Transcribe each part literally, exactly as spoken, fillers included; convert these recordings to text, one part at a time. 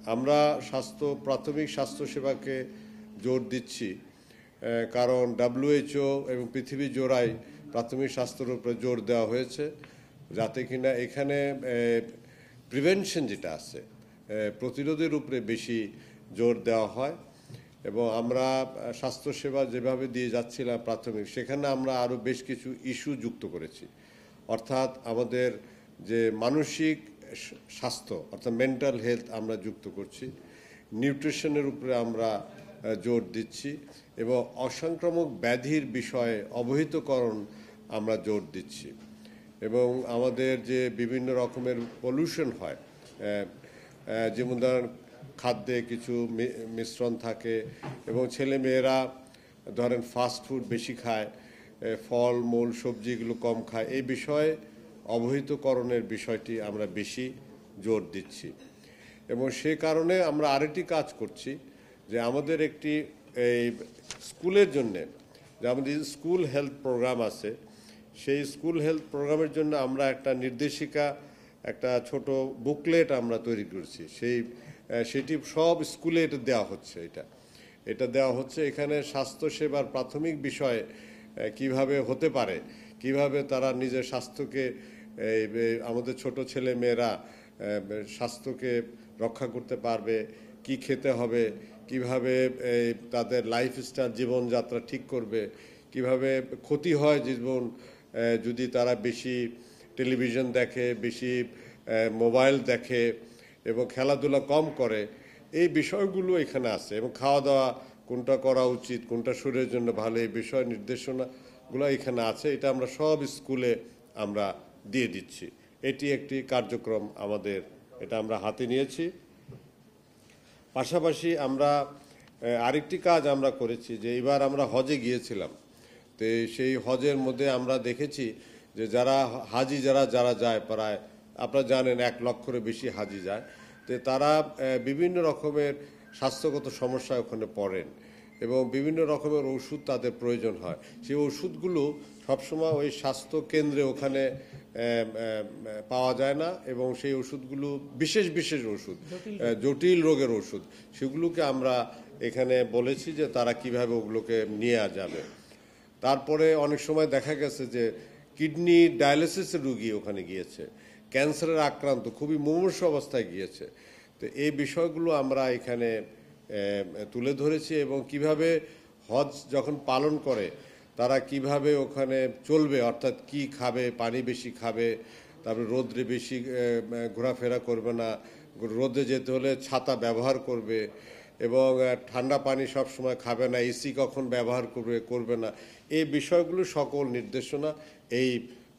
আমরা স্বাস্থ্য প্রাথমিক স্বাস্থ্যসেবাকে জোর দিচ্ছি, কারণ ডব্লিউএইচও এবং পৃথিবী জোড়ায় প্রাথমিক স্বাস্থ্যের উপরে জোর দেওয়া হয়েছে, যাতে কিনা এখানে প্রিভেনশন যেটা আছে, প্রতিরোধের উপরে বেশি জোর দেওয়া হয়। এবং আমরা স্বাস্থ্যসেবা যেভাবে দিয়ে যাচ্ছিলাম প্রাথমিক, সেখানে আমরা আরও বেশ কিছু ইস্যু যুক্ত করেছি। অর্থাৎ আমাদের যে মানসিক স্বাস্থ্য অর্থাৎ মেন্টাল হেলথ আমরা যুক্ত করছি, নিউট্রিশনের উপরে আমরা জোর দিচ্ছি এবং অসংক্রামক ব্যাধির বিষয়ে অবহিতকরণ আমরা জোর দিচ্ছি। এবং আমাদের যে বিভিন্ন রকমের পলিউশন হয়, যেমন ধরেন খাদ্যে কিছু মিশ্রণ থাকে এবং ছেলে মেয়েরা ধরেন ফাস্ট ফুড বেশি খায়, ফল মূল সবজিগুলো কম খায়, এই বিষয়ে অবহিতকরণের বিষয়টি আমরা বেশি জোর দিচ্ছি। এবং সে কারণে আমরা আরেকটি কাজ করছি যে আমাদের একটি এই স্কুলের জন্যে যে আমাদের স্কুল হেলথ প্রোগ্রাম আছে, সেই স্কুল হেলথ প্রোগ্রামের জন্য আমরা একটা নির্দেশিকা, একটা ছোট বুকলেট আমরা তৈরি করছি। সেই সেটি সব স্কুলে এটা দেওয়া হচ্ছে, এটা এটা দেওয়া হচ্ছে এখানে স্বাস্থ্যসেবার প্রাথমিক বিষয়ে কিভাবে হতে পারে, কিভাবে তারা নিজের স্বাস্থ্যকে, আমাদের ছোট ছেলে মেয়েরা স্বাস্থ্যকে রক্ষা করতে পারবে, কি খেতে হবে, কিভাবে তাদের লাইফস্টাইল জীবনযাত্রা ঠিক করবে, কিভাবে ক্ষতি হয় জীবন যদি তারা বেশি টেলিভিশন দেখে, বেশি মোবাইল দেখে এবং খেলাধুলা কম করে, এই বিষয়গুলো এখানে আছে। এবং খাওয়া দাওয়া কোনটা করা উচিত, কোনটা শরীরের জন্য ভালো, এই বিষয় নির্দেশনাগুলো এখানে আছে। এটা আমরা সব স্কুলে আমরা দিয়ে দিচ্ছি। এটি একটি কার্যক্রম আমাদের, এটা আমরা হাতে নিয়েছি। পাশাপাশি আমরা আরেকটি কাজ আমরা করেছি যে এবার আমরা হজে গিয়েছিলাম, তো সেই হজের মধ্যে আমরা দেখেছি যে যারা হাজি যারা যারা যায়, প্রায় আপনারা জানেন এক লক্ষের বেশি হাজি যায়, তো তারা বিভিন্ন রকমের স্বাস্থ্যগত সমস্যায় ওখানে পড়েন এবং বিভিন্ন রকমের ওষুধ তাদের প্রয়োজন হয়। সেই ওষুধগুলো সবসময় ওই স্বাস্থ্য কেন্দ্রে ওখানে পাওয়া যায় না এবং সেই ওষুধগুলো বিশেষ বিশেষ ওষুধ, জটিল রোগের ওষুধ, সেগুলোকে আমরা এখানে বলেছি যে তারা কিভাবে ওগুলোকে নিয়ে যাবে। তারপরে অনেক সময় দেখা গেছে যে কিডনি ডায়ালিসিসের রুগী ওখানে গিয়েছে, ক্যান্সারের আক্রান্ত খুবই মুমূর্ষু অবস্থায় গিয়েছে। তো এই বিষয়গুলো আমরা এখানে তুলে ধরেছি এবং কিভাবে হজ যখন পালন করে তারা কিভাবে ওখানে চলবে, অর্থাৎ কি খাবে, পানি বেশি খাবে, তারপরে রোদ্রে বেশি ঘোরাফেরা করবে না, রোদে যেতে হলে ছাতা ব্যবহার করবে এবং ঠান্ডা পানি সব সময় খাবে না, এসি কখন ব্যবহার করবে করবে না, এই বিষয়গুলো সকল নির্দেশনা এই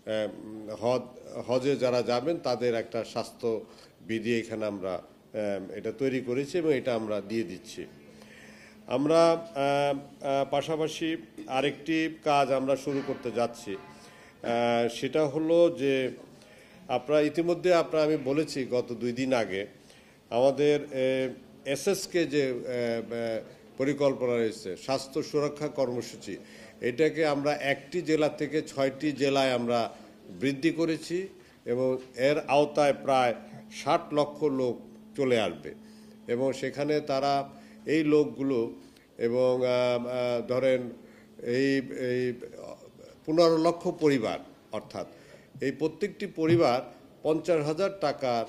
হজ হজে যারা যাবেন তাদের একটা স্বাস্থ্য বিধি এখানে আমরা এটা তৈরি করেছি এবং এটা আমরা দিয়ে দিচ্ছি। আমরা পাশাপাশি আরেকটি কাজ আমরা শুরু করতে যাচ্ছি, সেটা হলো যে আপনারা ইতিমধ্যে আপনারা আমি বলেছি গত দুই দিন আগে আমাদের এসএসকে যে পরিকল্পনা রয়েছে স্বাস্থ্য সুরক্ষা কর্মসূচি, এটাকে আমরা একটি জেলা থেকে ছয়টি জেলায় আমরা বৃদ্ধি করেছি এবং এর আওতায় প্রায় ষাট লক্ষ লোক চলে আসবে এবং সেখানে তারা এই লোকগুলো এবং ধরেন এই এই পনেরো লক্ষ পরিবার, অর্থাৎ এই প্রত্যেকটি পরিবার পঞ্চাশ হাজার টাকার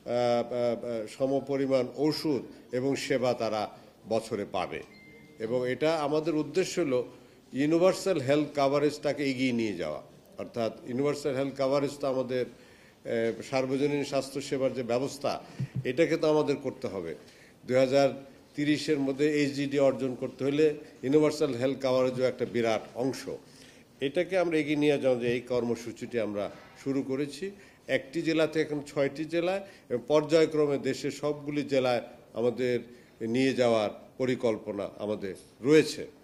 সমপরিমাণ ওষুধ এবং সেবা তারা বছরে পাবে। এবং এটা আমাদের উদ্দেশ্য হলো ইউনিভার্সাল হেলথ কাভারেজটাকে এগিয়ে নিয়ে যাওয়া, অর্থাৎ ইউনিভার্সাল হেলথ কাভারেজ তো আমাদের সার্বজনীন স্বাস্থ্যসেবার যে ব্যবস্থা, এটাকে তো আমাদের করতে হবে। দুই হাজার তিরিশের মধ্যে এইচডিডি অর্জন করতে হলে ইউনিভার্সাল হেলথ কাভারেজও একটা বিরাট অংশ। এটাকে আমরা এগিয়ে নিয়ে যাওয়া, যে এই কর্মসূচিটি আমরা শুরু করেছি একটি জেলা থেকে এখন ছয়টি জেলায় এবং পর্যায়ক্রমে দেশের সবগুলি জেলায় আমাদের নিয়ে যাওয়ার পরিকল্পনা আমাদের রয়েছে।